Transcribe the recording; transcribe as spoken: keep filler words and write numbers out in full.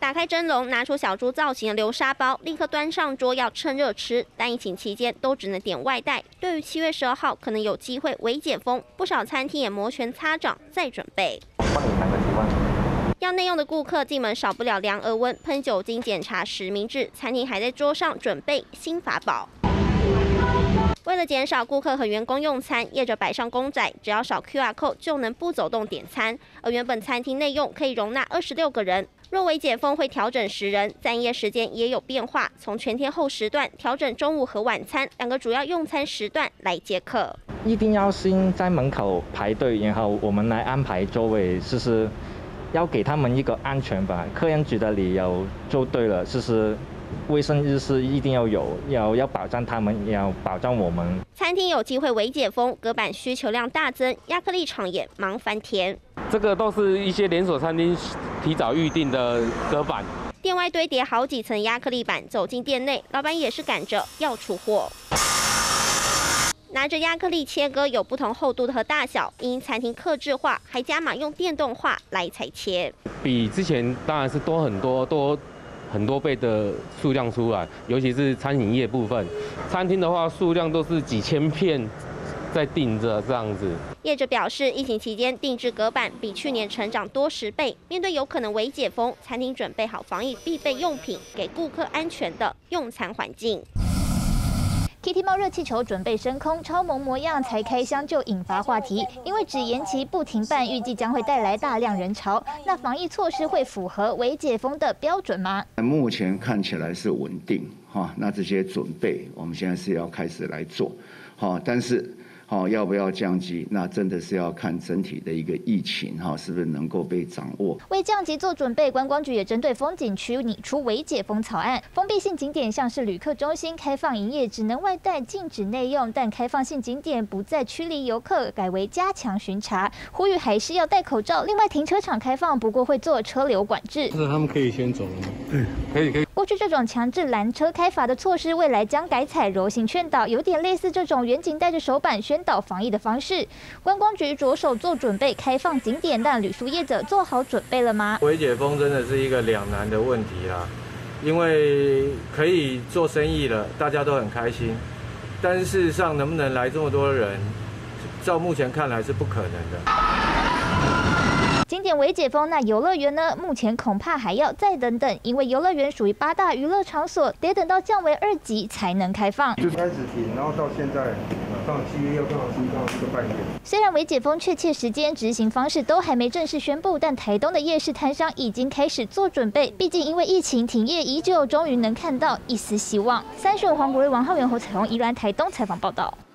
打开蒸笼，拿出小猪造型的流沙包，立刻端上桌要趁热吃。但疫情期间都只能点外带。对于七月十二号可能有机会微解封，不少餐厅也摩拳擦掌在准备。 帮你买个几万。 要内用的顾客进门少不了量额温、喷酒精检查实名制，餐厅还在桌上准备新法宝。为了减少顾客和员工用餐，业者摆上公仔，只要扫 Q R code 就能不走动点餐。而原本餐厅内用可以容纳二十六个人，若微解封会调整十人，在营业时间也有变化，从全天候时段调整中午和晚餐两个主要用餐时段来接客。 一定要先在门口排队，然后我们来安排座位，就是要给他们一个安全吧。客人觉得你有做对了，就是。 卫生意识一定要有，要要保障他们，也要保障我们。 餐厅有机会微解封，隔板需求量大增，亚克力厂也忙翻天。 这个都是一些连锁餐厅提早预定的隔板。 店外堆叠好几层亚克力板，走进店内，老板也是赶着要出货。拿着亚克力切割有不同厚度的和大小，因餐厅客制化，还加码用电动化来裁切。 比之前当然是多很多，多。 很多倍的数量出来，尤其是餐饮业部分，餐厅的话数量都是几千片在订着这样子。 业者表示，疫情期间定制隔板比去年成长多十倍。面对有可能微解封，餐厅准备好防疫必备用品，给顾客安全的用餐环境。 Kitty 猫热气球准备升空，超萌模样才开箱就引发话题，因为只延期不停办，预计将会带来大量人潮。那防疫措施会符合微解封的标准吗？ 目前看起来是稳定哈，那这些准备我们现在是要开始来做，好，但是。 好，要不要降级？那真的是要看整体的一个疫情哈，是不是能够被掌握？ 为降级做准备，观光局也针对风景区拟出微解封草案，封闭性景点像是旅客中心开放营业，只能外带，禁止内用；但开放性景点不再驱离游客，改为加强巡查，呼吁还是要戴口罩。另外，停车场开放，不过会做车流管制。 是他们可以先走了吗？对，可以可以。 过去这种强制拦车开罚的措施，未来将改采柔性劝导，有点类似这种远景带着手板宣导防疫的方式。观光局着手做准备，开放景点，但旅宿业者做好准备了吗？ 微解封真的是一个两难的问题啦，因为可以做生意了，大家都很开心，但是事实上能不能来这么多人，照目前看来是不可能的。 景点微解封，那游乐园呢？目前恐怕还要再等等，因为游乐园属于八大娱乐场所，得等到降为二级才能开放。 就开始停，然后到现在，到七月要刚好是到一个半月。 虽然微解封确切时间、执行方式都还没正式宣布，但台东的夜市摊商已经开始做准备。毕竟因为疫情停业已久，终于能看到一丝希望。三十五黄国瑞、王浩源、侯彩虹、宜兰台东采访报道。